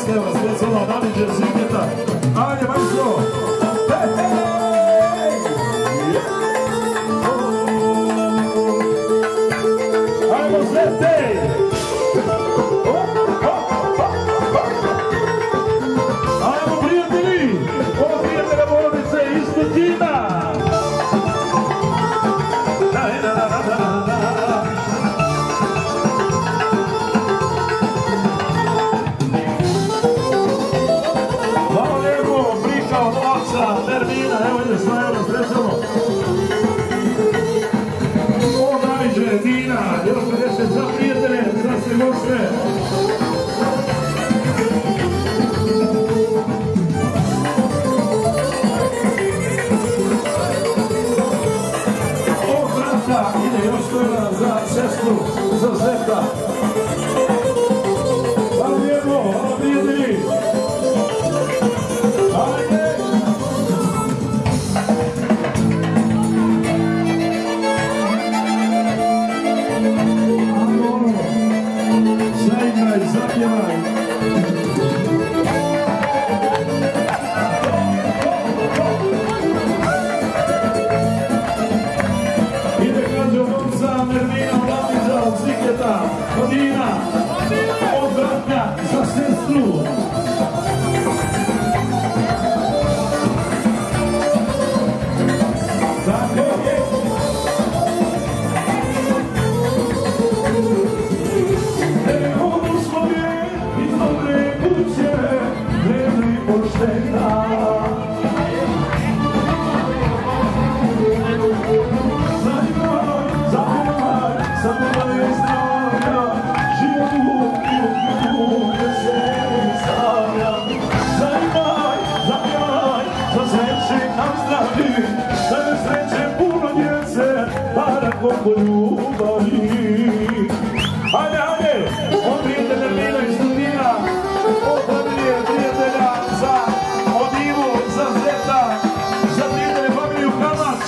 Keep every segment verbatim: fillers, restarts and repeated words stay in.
dvadeset eura, specijalno namiđe ziketa. Ajde, majstro! Hej, hej, hej! Ajmo, zletej! Ajmo, prijatelji! Ovo prijatelja porodice iz Tutina! Termina, evo ide sva evo srećamo. O, najđe, Dina, još pedeset za prijatelje, za se goste. O, brata, ide još toga za sestru, za zeta. Hvala lijepo, hvala prijatelji. Ajde. Zapjevaj. Ide kaže od ovca Nermina, Vladica, od Ziketa, od Ina, od brata za sestru. Tako je. Ajde, ajde, od prijatelja Nermina iz Tutina, od familije prijatelja za Odivu, za Zeta, za prijatelje familiju Kalač.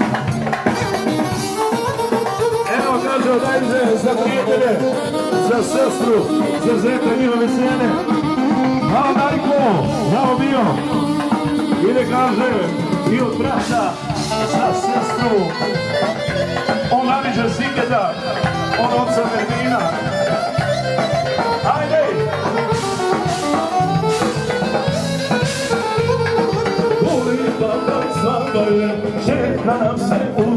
Evo kaže od Ajde za prijatelje, za sestru, za Zeta i njihove sene. Hvala Darko, bravo bio. Ide kaže i od brata za sestru. On namiđe Ziketa, on oca Nermina. Ajde! Voli baba svadba je, čeka nam se u